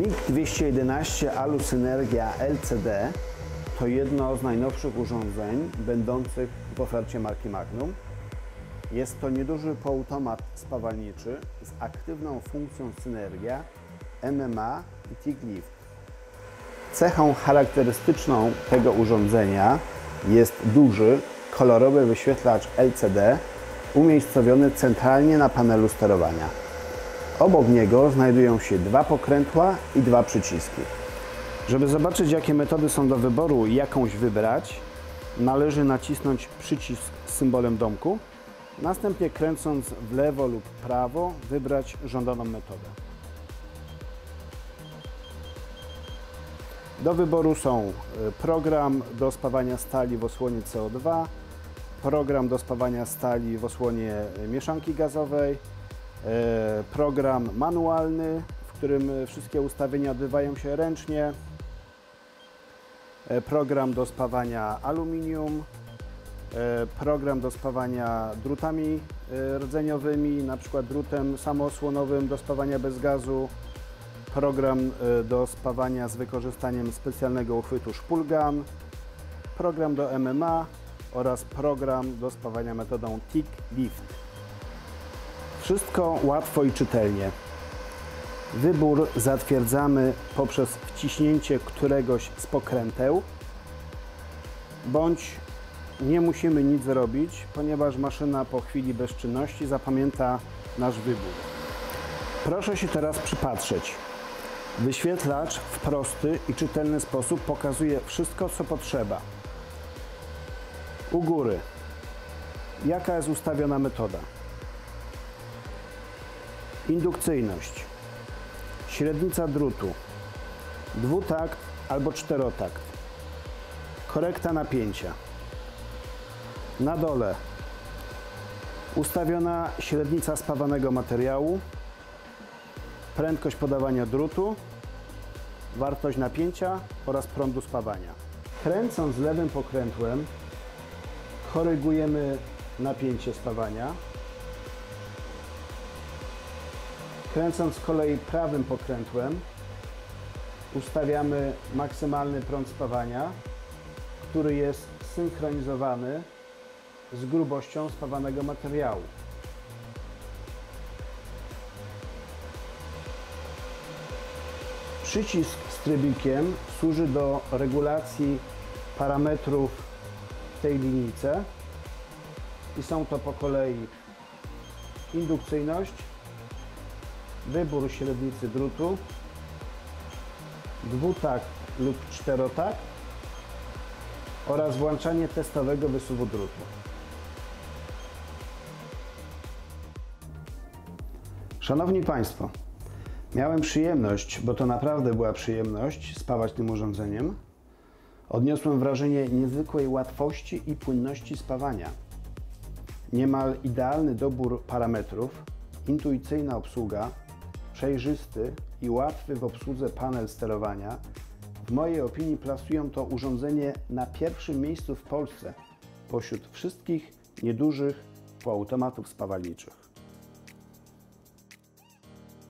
MiG 211 Alu Synergia LCD to jedno z najnowszych urządzeń będących w ofercie marki Magnum. Jest to nieduży półautomat spawalniczy z aktywną funkcją Synergia, MMA i TIG Lift. Cechą charakterystyczną tego urządzenia jest duży, kolorowy wyświetlacz LCD umiejscowiony centralnie na panelu sterowania. Obok niego znajdują się dwa pokrętła i dwa przyciski. Żeby zobaczyć, jakie metody są do wyboru i jakąś wybrać, należy nacisnąć przycisk z symbolem domku, następnie kręcąc w lewo lub prawo wybrać żądaną metodę. Do wyboru są program do spawania stali w osłonie CO2, program do spawania stali w osłonie mieszanki gazowej, program manualny, w którym wszystkie ustawienia odbywają się ręcznie, program do spawania aluminium, program do spawania drutami rdzeniowymi, np. drutem samoosłonowym do spawania bez gazu, program do spawania z wykorzystaniem specjalnego uchwytu szpulgam, program do MMA oraz program do spawania metodą TIG Lift. Wszystko łatwo i czytelnie. Wybór zatwierdzamy poprzez wciśnięcie któregoś z pokręteł, bądź nie musimy nic robić, ponieważ maszyna po chwili bezczynności zapamięta nasz wybór. Proszę się teraz przypatrzeć. Wyświetlacz w prosty i czytelny sposób pokazuje wszystko, co potrzeba. U góry, jaka jest ustawiona metoda. Indukcyjność, średnica drutu, dwutakt albo czterotakt, korekta napięcia. Na dole ustawiona średnica spawanego materiału, prędkość podawania drutu, wartość napięcia oraz prądu spawania. Kręcąc lewym pokrętłem korygujemy napięcie spawania. Kręcąc z kolei prawym pokrętłem ustawiamy maksymalny prąd spawania, który jest synchronizowany z grubością spawanego materiału. Przycisk z trybikiem służy do regulacji parametrów w tej linijce i są to po kolei indukcyjność, wybór średnicy drutu, dwutakt lub czterotakt oraz włączanie testowego wysuwu drutu. Szanowni Państwo, miałem przyjemność, bo to naprawdę była przyjemność, spawać tym urządzeniem. Odniosłem wrażenie niezwykłej łatwości i płynności spawania. Niemal idealny dobór parametrów, intuicyjna obsługa, przejrzysty i łatwy w obsłudze panel sterowania w mojej opinii plasują to urządzenie na pierwszym miejscu w Polsce pośród wszystkich niedużych półautomatów spawalniczych.